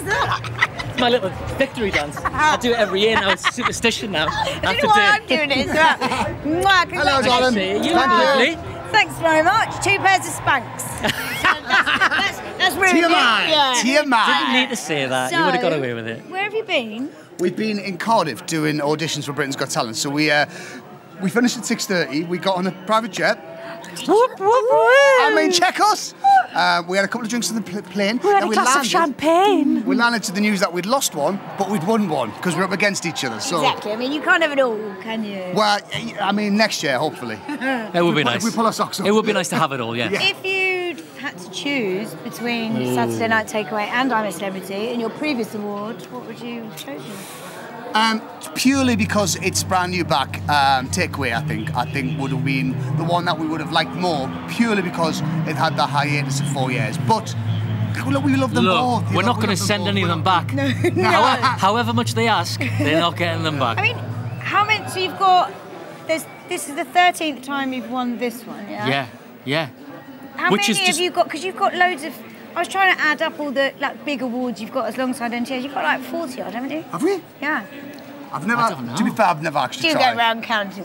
is that? It's my little victory dance. I do it every year now. It's a superstition now. I don't know why I'm doing it as well. Hello, darling. You lovely. Thanks very much. 2 pairs of Spanx. That's really TMI. Didn't need to say that. You would have got away with it. Where have you been? We've been in Cardiff doing auditions for Britain's Got Talent. So we finished at 6:30. We got on a private jet. I mean, check us. We had a couple of drinks on the plane. We had a glass of champagne. We landed to the news that we'd lost one, but we'd won one because we're up against each other. So. Exactly. I mean, you can't have it all, can you? Well, I mean, next year, hopefully. It would be nice. If we pull our socks off. It would be nice to have it all, yeah. If you'd had to choose between Saturday Night Takeaway and I'm a Celebrity and your previous award, what would you have chosen? Purely because it's brand new back, Takeaway, I think would have been the one that we would have liked more, purely because it had the hiatus of 4 years. But we love them both. We're not going to send any of them back. No. However much they ask, they're not getting them back. I mean, how many? So you've got. This is the 13th time you've won this one, yeah? Yeah. How many have you got? Because you've got loads of. I was trying to add up all the big awards you've got as alongside NTAs. You've got like 40 odd, haven't you? Have we? Yeah. I've never. To be fair, I've never actually Do you tried. go around counting?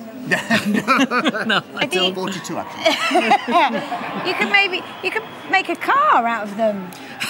No, I don't. 42 actually. You could make a car out of them.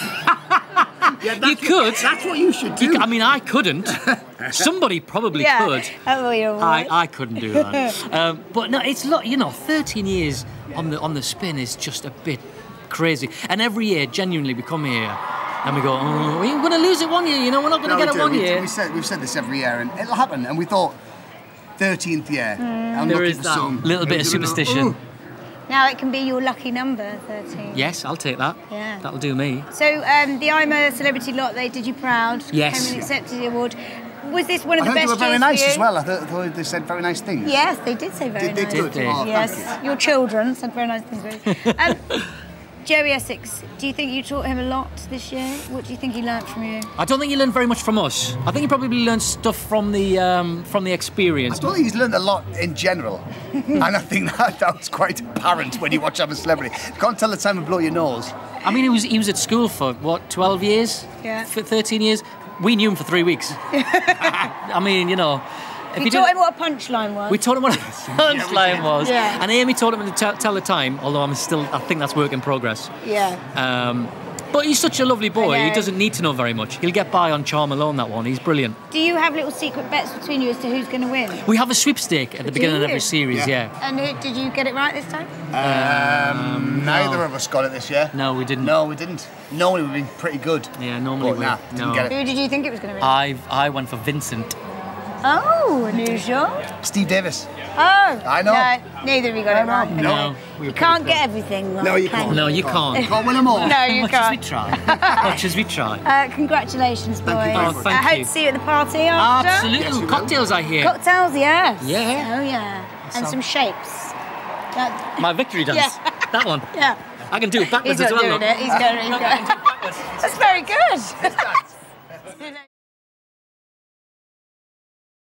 You could. That's what you should do. I mean, I couldn't. Somebody probably could. I couldn't do that. But no, it's 13 years on the spin is just a bit crazy. And every year, genuinely, we come here and we go, oh, we're going to lose it one year. We're not going to get it one year. We've said this every year, and it'll happen. And we thought 13th year. There is that little bit of superstition. Now it can be your lucky number, 13. Yes, I'll take that. Yeah. That'll do me. So the I'm a Celebrity lot, they did you proud. Yes. Came and accepted the award. Was this one of the best years? I heard they were very nice for you? as well. I thought they said very nice things. Yes, they did say very nice things. things. Did they? Oh, Yes, your children said very nice things. Joey Essex, do you think you taught him a lot this year? What do you think he learnt from you? I don't think he learned very much from us. I think he probably learned stuff from the experience. I don't think he's learned a lot in general. And I think that was quite apparent when you watch I'm a Celebrity. You can't tell the time and blow your nose. I mean, he was at school for, 12 years? Yeah. 13 years? We knew him for 3 weeks. I mean, You taught him what a punchline was. We taught him what a punchline was. Yeah. And Amy taught him to tell the time, although I think that's work in progress. Yeah. But he's such a lovely boy, I know. he doesn't need to know very much. He'll get by on charm alone, that one. He's brilliant. Do you have little secret bets between you as to who's going to win? We have a sweepstake at the beginning of every series, yeah. And did you get it right this time? Neither of us got it this year. No, we didn't. No, we didn't. Normally we've been pretty good. Yeah, normally But nah, didn't get it. Who did you think it was going to win? I went for Vincent. Oh, unusual. Steve Davis. Oh. I know. No, neither of you got it right. No. You can't get everything right. No, you can't. No, you can't. Can't win them all. No, you Much can't. as we try. Much as we try. Congratulations, boys. Thank you very much. Oh, thank I hope you. to see you at the party after. Absolutely. Yes, we will. Cocktails, I hear. Cocktails, yes. Yeah. Oh, yeah. And some shapes. My victory dance. Yeah. That one. Yeah. I can do it backwards He's as not well. doing it. He's going. That's very good.